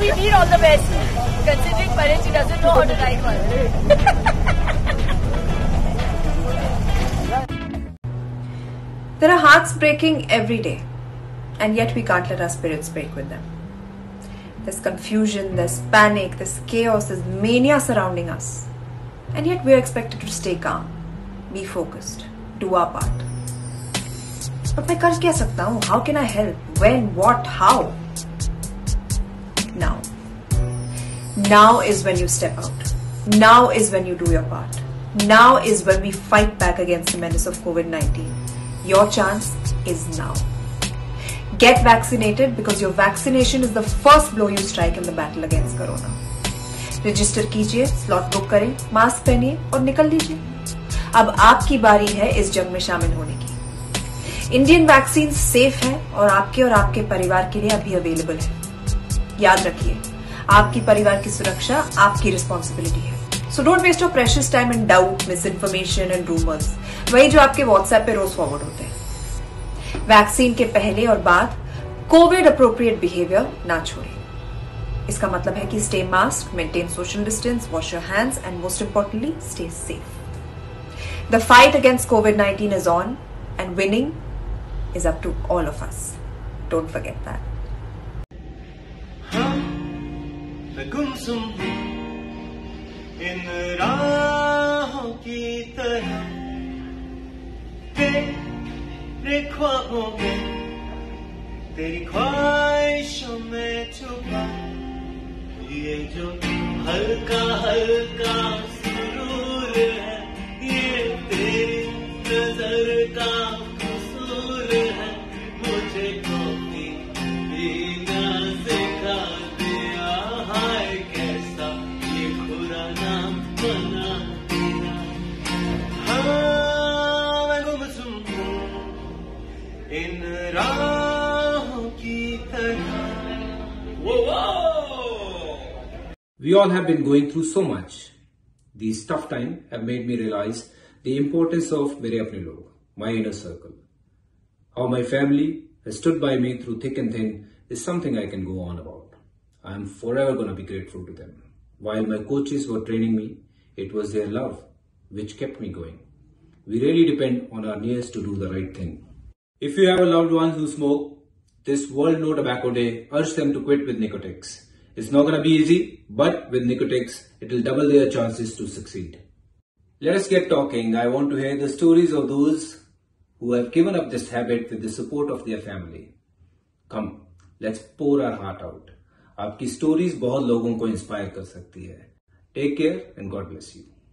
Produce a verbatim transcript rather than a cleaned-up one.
we need all the best. Considering Paresh, she doesn't know how to ride one. There are hearts breaking every day, and yet we can't let our spirits break with them. There's confusion, there's panic, there's chaos, there's mania surrounding us. And yet we are expected to stay calm, be focused, do our part. But मैं कर क्या सकता हूँ? How can I help? When? What? How? Now. Now is when you step out. Now is when you do your part. Now is when we fight back against the menace of COVID nineteen. Your chance is now. Get vaccinated because your vaccination is the first blow you strike in the battle against Corona. Register कीजिए, slot book करें, mask पहनिए और निकल लीजिए. अब आपकी बारी है इस जंग में शामिल होने की. इंडियन वैक्सीन सेफ है और आपके और आपके परिवार के लिए अभी अवेलेबल है. याद रखिए, आपकी परिवार की सुरक्षा आपकी रिस्पॉन्सिबिलिटी है. So don't waste your precious time in doubt, misinformation and rumours, वही जो आपके व्हाट्सएप पे रोज फॉरवर्ड होते हैं. वैक्सीन के पहले और बाद कोविड अप्रोप्रिएट बिहेवियर ना छोड़ें. इसका मतलब है कि stay mask, maintain social distance, wash your hands and most importantly stay safe. The fight against COVID nineteen is on and winning is up to all of us. Don't forget that. गुमसुम इन राहों की तरह तेरे ख्वाबों में, तेरी ख्वाहिशों में छुपा ये जो हल्का हल्का सुरूर है, ये तेरी नजर का है. मुझे कॉफी पीना सिखा दिया, हाय कैसा ये खुरा नाम बना दिया. हाँ मैं गुमसुम हूँ इन राहों की तरह. We all have been going through so much. These tough times have made me realize the importance of मेरे अपने लोग, my inner circle. How my family has stood by me through thick and thin is something I can go on about. I am forever going to be grateful to them. While my coaches were training me, it was their love which kept me going. We really depend on our nearest to do the right thing. If you have a loved one who smoke, this World No Tobacco Day, urge them to quit with Nicotex. It's not going to be easy, but with Nicotex, it will double their chances to succeed. Let us get talking. I want to hear the stories of those who have given up this habit with the support of their family. Come, let's pour our heart out. आपकी stories बहुत लोगों को inspire कर सकती है. Take care and God bless you.